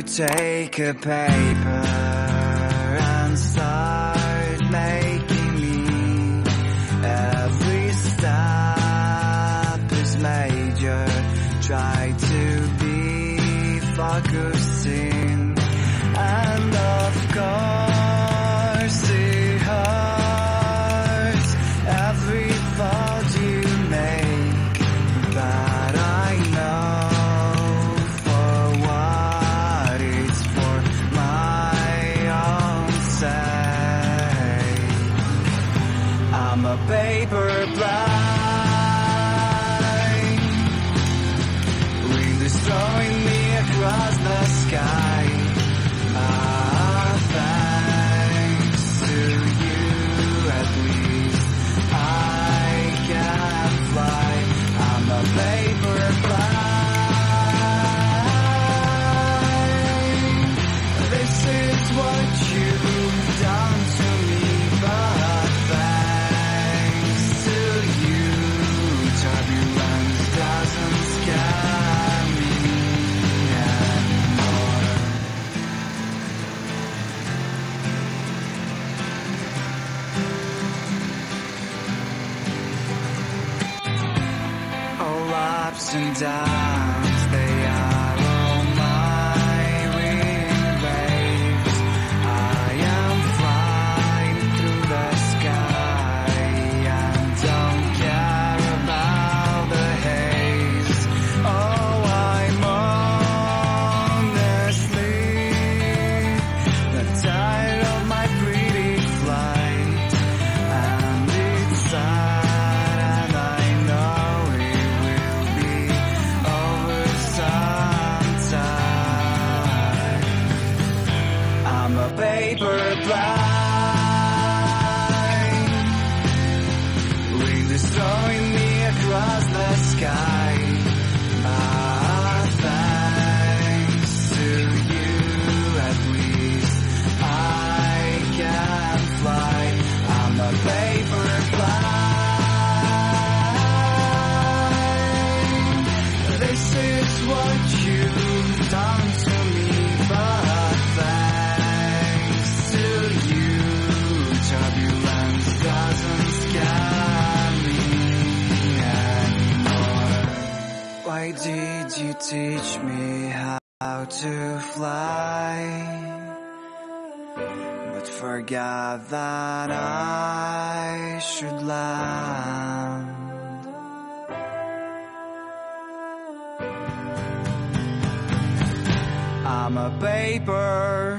Take a paper and start making me. Every step is major. Try to be focusing, and of course it hurts every thought you make, but I know a paper blind, wind is throwing me across the sky. Thanks to you, at least I can fly. I'm a paper blind. This is what you've done to me, but turbulence doesn't scare me anymore. All ups and downs, they are all my wind waves. I am flying through the sky and don't care about the haze. Oh, I'm honestly not tired of my pretty flight, and it's sad, and I know it will be over sometime. I'm a paper blind, wind is throwing me across the sky. Thanks to you, at least I can fly. I'm a paper blind. This is what you've done to me, but thanks to you, turbulence doesn't scare me anymore. Why did you teach me how to fly, but forgot that I should land? I'm a paper